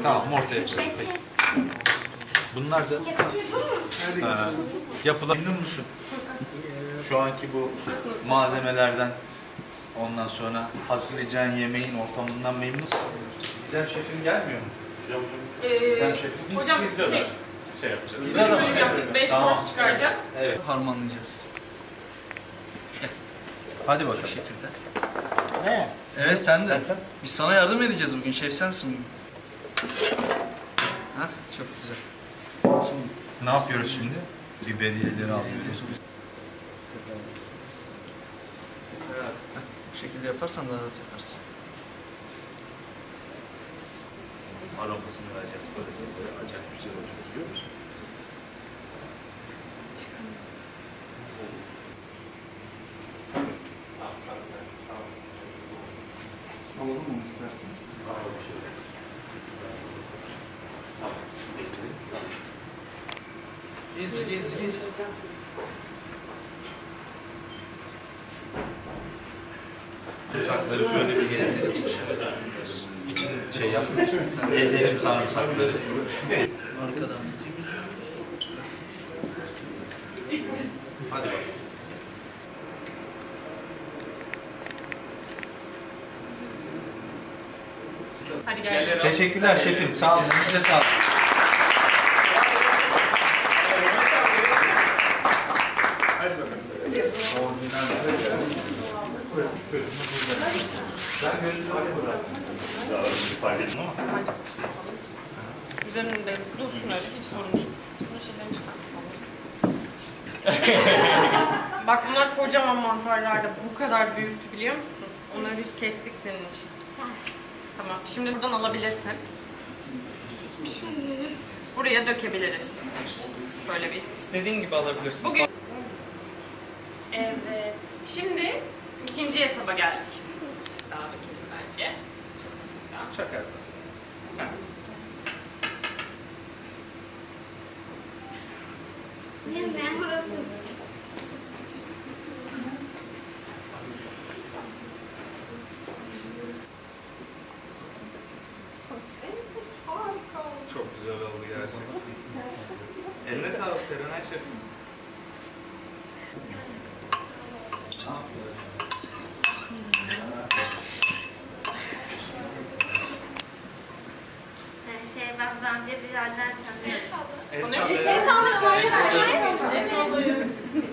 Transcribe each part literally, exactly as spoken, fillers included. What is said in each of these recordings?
Tamam, ortaya koyalım. Peki. Bunlar da e, yapılan. Memnun musun? Şu anki bu malzemelerden, ondan sonra hazırlayacağın yemeğin ortamından memnun musun? Gizem şefim gelmiyor mu? Ee, Gizem şefim. Biz hocam Pizza'da şey, şey yapacağız. Pizza da mı? bölüm yaptık. Beş Tamam. kurs çıkaracağız. Evet. Harmanlayacağız. Hadi bakalım. Bu şekilde. Ne? Evet sen de. Biz sana yardım edeceğiz bugün. Şef sensin bugün. Hah, çok güzel. Şimdi Ne yapıyoruz şimdi? Biberiyeleri alıyoruz. Heh, bu şekilde yaparsan daha rahat yaparsın. Aromasını vereceğiz. Böyle böyle acayip güzel olacak. Biliyor musun? Alalım mı istersen? Gezdir, gezdir, gezdir. Sarımsakları şöyle bir getirelim. İçini şey yapmıyorsun. Ezelim sarımsakları. Arkadan. Hadi bakalım. Hadi gel. Teşekkürler şefim. Sağ olun. Size sağ olun. Hadi bakalım. Ben gözümü bırak. Daha önce fark ettim ama. Üzerinde dursun öyle, hiç sorun değil. Bunu şeyden çıkartalım. Bak bunlar kocaman mantarlardı. Bu kadar büyüktü biliyor musun? Onları biz kestik senin için. Tamam. Şimdi buradan alabilirsin. Buraya dökebiliriz. Şöyle bir. İstediğin gibi alabilirsin. Bugün. Evet. Şimdi ikinci etaba geldik. Daha dökelim bence. Çok azıcık daha. Çok az daha. Çok güzel oldu gerçekten. Eline sağlık Serenay şefim. Şey, ben amca birazdan tanıyorum. El sağlığı.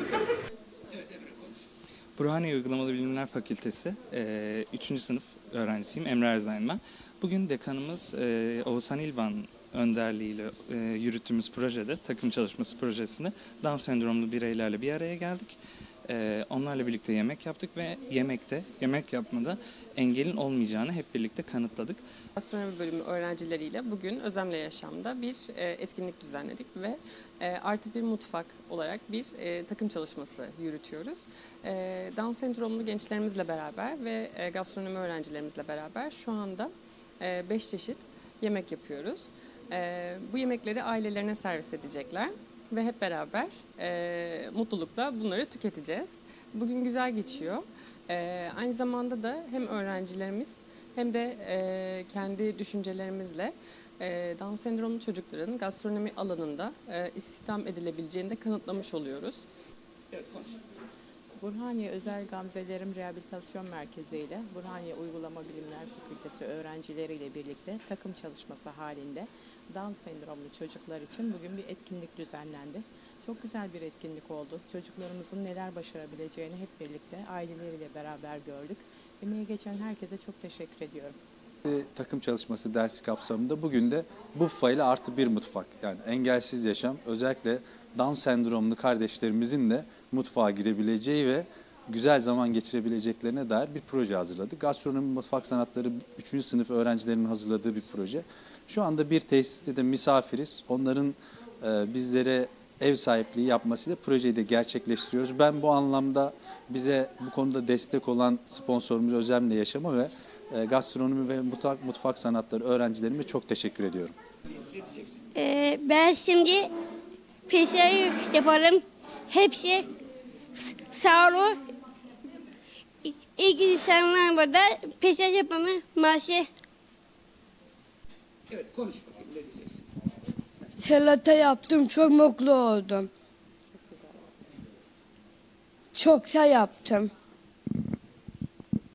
Burhaniye Uygulamalı Bilimler Fakültesi üçüncü sınıf öğrencisiyim. Emre Erzay'ım ben. Bugün dekanımız e, Oğuzhan İlvan önderliğiyle e, yürüttüğümüz projede, takım çalışması projesinde Down sendromlu bireylerle bir araya geldik. E, onlarla birlikte yemek yaptık ve yemekte, yemek yapmada engelin olmayacağını hep birlikte kanıtladık. Gastronomi bölümü öğrencileriyle bugün Özlemle Yaşam'da bir e, etkinlik düzenledik ve e, artı bir mutfak olarak bir e, takım çalışması yürütüyoruz. E, Down sendromlu gençlerimizle beraber ve e, gastronomi öğrencilerimizle beraber şu anda beş çeşit yemek yapıyoruz. E, bu yemekleri ailelerine servis edecekler ve hep beraber e, mutlulukla bunları tüketeceğiz. Bugün güzel geçiyor. E, aynı zamanda da hem öğrencilerimiz hem de e, kendi düşüncelerimizle e, Down sendromlu çocukların gastronomi alanında e, istihdam edilebileceğini de kanıtlamış oluyoruz. Evet, konuş. Burhaniye Özel Gamzelerim Rehabilitasyon Merkezi ile Burhaniye Uygulama Bilimler Fakültesi öğrencileriyle birlikte takım çalışması halinde Down sendromlu çocuklar için bugün bir etkinlik düzenlendi. Çok güzel bir etkinlik oldu. Çocuklarımızın neler başarabileceğini hep birlikte aileleriyle beraber gördük. Emeği geçen herkese çok teşekkür ediyorum. Takım çalışması dersi kapsamında bugün de Buffa ile artı bir mutfak, yani engelsiz yaşam, özellikle Down sendromlu kardeşlerimizin de mutfağa girebileceği ve güzel zaman geçirebileceklerine dair bir proje hazırladık. Gastronomi Mutfak Sanatları üçüncü sınıf öğrencilerinin hazırladığı bir proje. Şu anda bir tesiste de misafiriz. Onların e, bizlere ev sahipliği yapmasıyla projeyi de gerçekleştiriyoruz. Ben bu anlamda bize bu konuda destek olan sponsorumuz Özlemle Yaşam'a ve e, gastronomi ve mutfak, mutfak sanatları öğrencilerime çok teşekkür ediyorum. Ee, ben şimdi pizzayı yaparım. Hepsi sağ olun. İlk insanlar burada pizza yapımı maaşı. Evet, konuş bakayım, ne diyeceksin? Salata yaptım, çok mutlu oldum. Çok da yaptım.